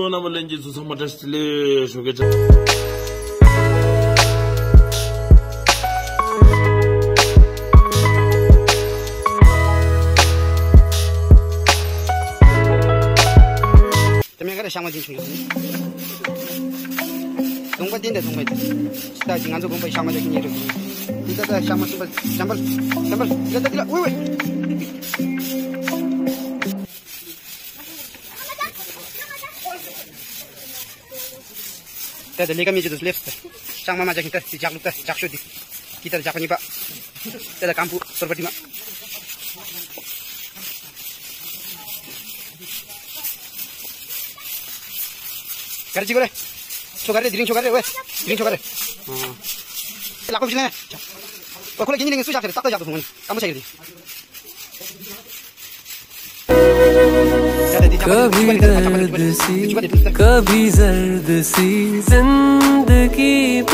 na malenji susa matastile shogecha. Sama din chungi dongba din da dongba sta jingan zo gongba sama da kinyi ro kita da sama sambal kita tila woi kita lega mi jidus left sama ma jakin ta jakluk ta jakshudi kita jakani ba kita kampu seperti ma Kerja gue, sugar deh, drink sugar deh, drink sugar deh. Laku sini nih. Aku lagi ini susah, tak tahu jatuh teman. Kamu saya di. कभी दर्द सी कभी जर्द सी जिंदगी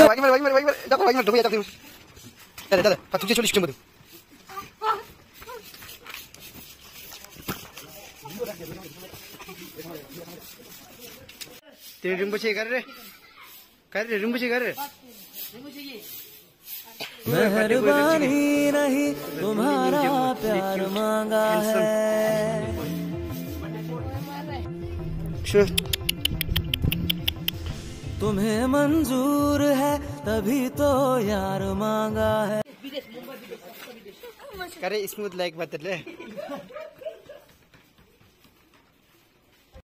तेरे रिम्बो चाहिए कर रहे रिम्बो चाहिए कर रहे मेहरबानी नहीं तुम्हारा प्यार मांगा है तुम्हें मंजूर है तभी तो यार मांगा है करे स्मूथ लाइक बदले